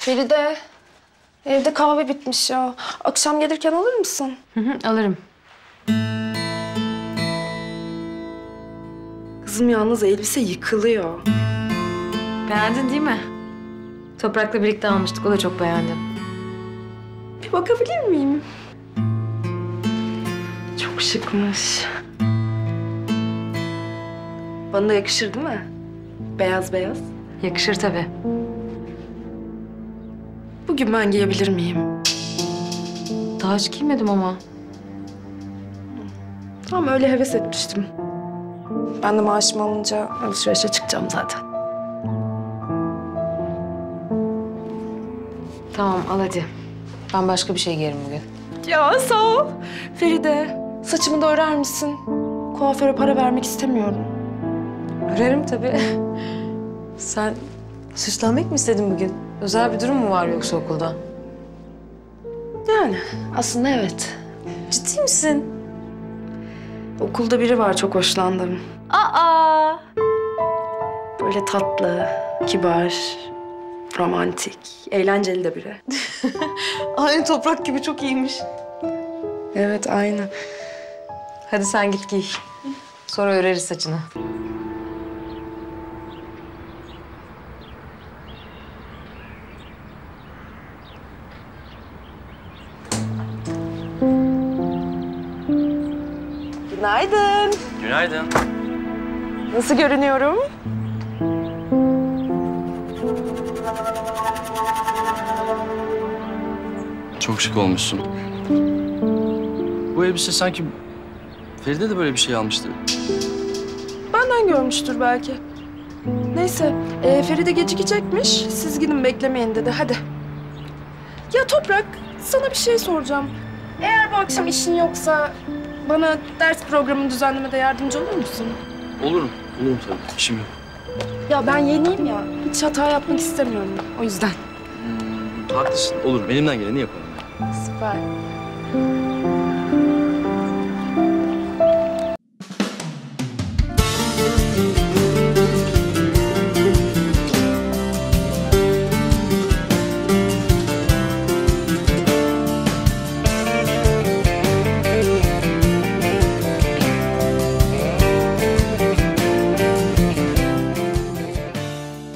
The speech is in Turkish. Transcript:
Feride, evde kahve bitmiş ya. Akşam gelirken alır mısın? Alırım. Kızım yalnız elbise yıkılıyor. Beğendin değil mi? Toprak'la birlikte almıştık. O da çok beğendi. Bir bakabilir miyim? Çok şıkmış. Bana da yakışır değil mi? Beyaz beyaz. Yakışır tabii. Bugün ben giyebilir miyim? Daha hiç giymedim ama. Tamam, öyle heves etmiştim. Ben de maaşımı alınca alışverişe çıkacağım zaten. Tamam al hadi. Ben başka bir şey giyerim bugün. Ya sağ ol. Feride, saçımı da örer misin? Kuaföre para vermek istemiyorum. Örerim tabii. Sen süslenmek mi istedin bugün? Özel bir durum mu var yoksa okulda? Yani aslında evet. Ciddi misin? Okulda biri var, çok hoşlandım. Aa! Böyle tatlı, kibar, romantik, eğlenceli de biri. Aynı Toprak gibi çok iyiymiş. Evet, aynı. Hadi sen git giy. Sonra öreriz saçını. Günaydın. Günaydın. Nasıl görünüyorum? Çok şık olmuşsun. Bu elbise sanki Feride de böyle bir şey almıştı. Benden görmüştür belki. Neyse, Feride gecikecekmiş. Siz gidin, beklemeyin dedi. Hadi. Ya Toprak, sana bir şey soracağım. Eğer bu akşam işin yoksa bana ders programını düzenlemede yardımcı olur musun? Olurum tabii. İşim yok. Ya ben yeniyim ya. Hiç hata yapmak istemiyorum. O yüzden. Haklısın. Olurum. Elimden geleni yaparım. Süper.